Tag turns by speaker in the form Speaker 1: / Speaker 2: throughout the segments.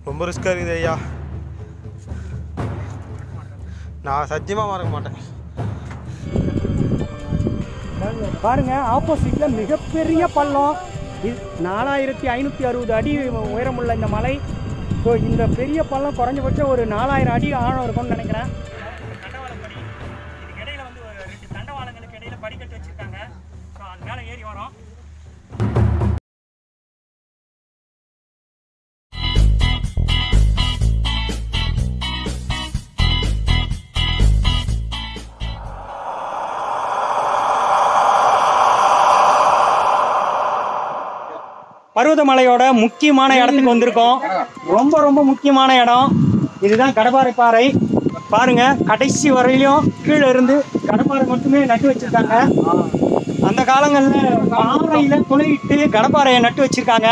Speaker 1: ரொம்ப ரிஸ்காக இருக்குது ஐயா. நான் சத்தியமாக மறக்க மாட்டேன்.
Speaker 2: பாருங்க, ஆப்போசிட்ல மிகப்பெரிய பள்ளம். 4560 அடி உயரமுள்ள இந்த மலை. ஸோ இந்த பெரிய பள்ளம் குறைஞ்சபட்சம் ஒரு 4000 அடி ஆழம் இருக்கும்னு நினைக்கிறேன். தண்டவாளப்படி இதுக்கு இடையில வந்து ஒரு 2 தண்டவாளங்களுக்கு இடையில படிக்கட்டு வச்சிருக்காங்க. ஸோ அது மேலே ஏறி வரோம். பர்வதமலையோட முக்கியமான இடத்துக்கு வந்திருக்கோம். ரொம்ப ரொம்ப முக்கியமான இடம் இதுதான். கடப்பாறை பாறை பாருங்க, கடைசி வரையிலும் கீழே இருந்து கடப்பாறை மட்டுமே நட்டு வச்சிருக்காங்க. அந்த காலங்களில் பாறையில துளையிட்டு கடப்பாறையை நட்டு வச்சிருக்காங்க.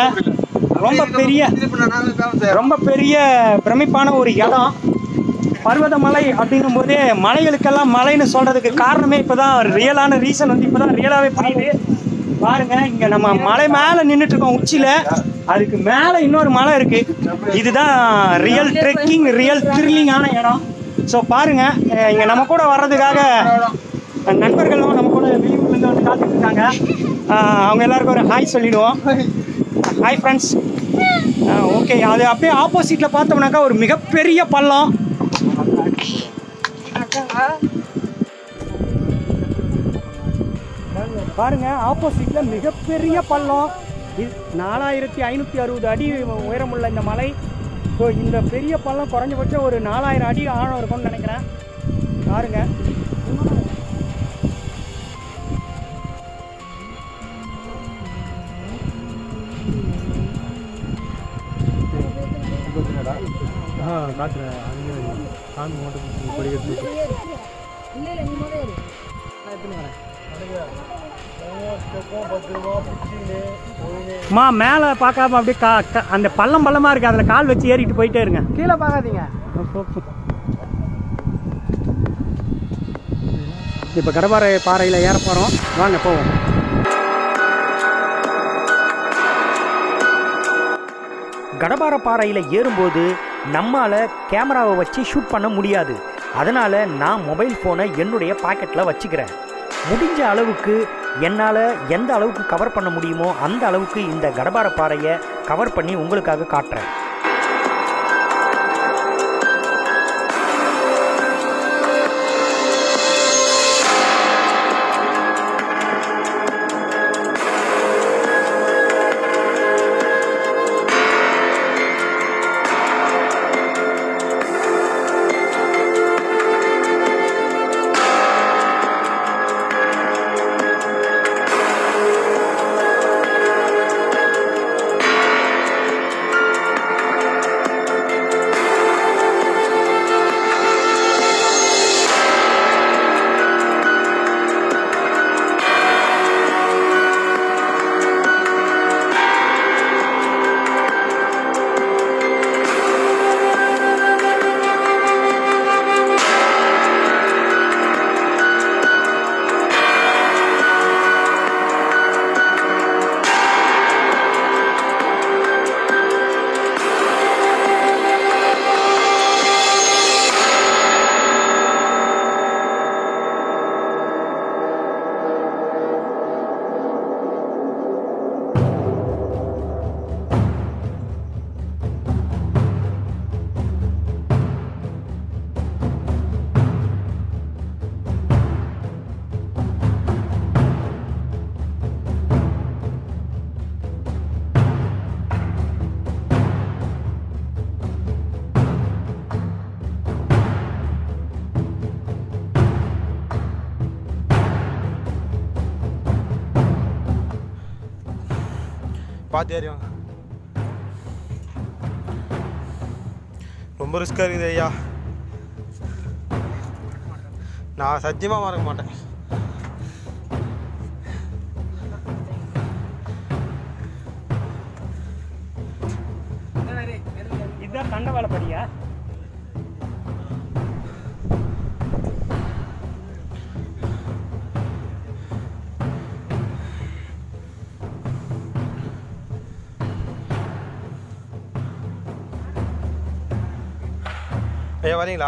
Speaker 2: ரொம்ப பெரிய பிரமிப்பான ஒரு இடம் பர்வதமலை அப்படிங்கும் போதே. மலைகளுக்கெல்லாம் மலைன்னு சொல்றதுக்கு காரணமே இப்பதான் ரியலான ரீசன் வந்து இப்பதான் ரியலாவே புரியுது. பாருங்க, இங்க நம்ம மலை மேல நின்றுட்டு இருக்கோம் உச்சியில. அதுக்கு மேல இன்னொரு மலை இருக்கு. இதுதான் ரியல் ட்ரெக்கிங், ரியல் த்ரில்லிங்கான இடம். ஸோ பாருங்க, இங்க நம்ம கூட வர்றதுக்காக நண்பர்களும் நம்ம கூட வெளியூர்லேருந்து வந்து காத்துட்டு இருக்காங்க. அவங்க எல்லாருக்கும் ஒரு ஹாய் சொல்லிடுவோம். Hi friends. ஓகே, அது அப்படியே ஆப்போசிட்ல பார்த்தோம்னாக்கா ஒரு மிகப்பெரிய பள்ளம். பாருங்க, ஆப்போசிட்ல மிகப்பெரிய பள்ளம். 4560 அடி உயரமுள்ள இந்த மலை. ஸோ இந்த பெரிய பள்ளம் குறைஞ்சபட்சம் ஒரு 4000 அடி ஆழம் இருக்கும்னு நினைக்கிறேன். பாருங்க, மேலே பார்க்காம அப்படியே அந்த பள்ளம் பள்ளமா இருக்கு, அதில் கால் வச்சு ஏறிட்டு போயிட்டே இருங்க. கீழே பார்க்காதீங்க. இப்போ கடப்பாறை பாறையில் ஏற போகிறோம். வாங்க போவோம். கடப்பாறை பாறையில் ஏறும்போது நம்மால் கேமராவை வச்சு ஷூட் பண்ண முடியாது. அதனால் நான் மொபைல் ஃபோனை என்னுடைய பாக்கெட்டில் வச்சுக்கிறேன். முடிஞ்ச அளவுக்கு என்னால் எந்த அளவுக்கு கவர் பண்ண முடியுமோ அந்த அளவுக்கு இந்த கடப்பாறை பாறையை கவர் பண்ணி உங்களுக்காக காட்டுறேன்.
Speaker 1: பார்த்து ஏறிவாங்க. ரொம்ப ரிஸ்காக இருக்குது ஐயா. நான் சத்தியமாக மறக்க மாட்டேன்.
Speaker 2: இதுதான் தண்டவாளப்படியா?
Speaker 1: ஐயா வரீங்களா?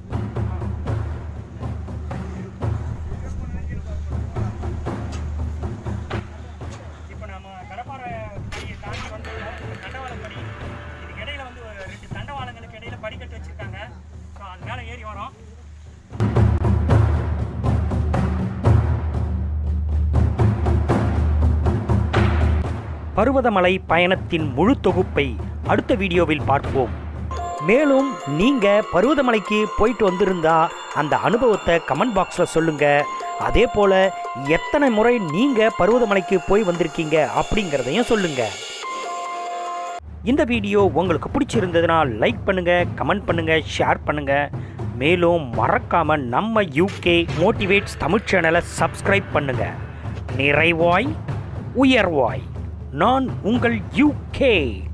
Speaker 2: இப்போ நம்ம கடப்பாறை படியை தாண்டி வந்துள்ளோம். தண்டவாளம் படி, இதுக்கு இடையில வந்து 2 தண்டவாளங்களுக்கு இடையில படிக்கட்டு வச்சிருக்காங்க. ஸோ அது மேலே ஏறி வரோம். பர்வதமலை பயணத்தின் முழு தொகுப்பை அடுத்த வீடியோவில் பார்ப்போம். மேலும் நீங்கள் பர்வதமலைக்கு போயிட்டு வந்திருந்தா அந்த அனுபவத்தை கமெண்ட் பாக்ஸில் சொல்லுங்கள். அதே போல் எத்தனை முறை நீங்கள் பர்வதமலைக்கு போய் வந்திருக்கீங்க அப்படிங்கிறதையும் சொல்லுங்கள். இந்த வீடியோ உங்களுக்கு பிடிச்சிருந்ததுன்னா லைக் பண்ணுங்கள், கமெண்ட் பண்ணுங்கள், ஷேர் பண்ணுங்கள். மேலும் மறக்காமல் நம்ம யூகே மோட்டிவேட்ஸ் தமிழ் சேனலை சப்ஸ்கிரைப் பண்ணுங்கள். நிறைவாய் உயர்வாய், நான் உங்கள் யூகே.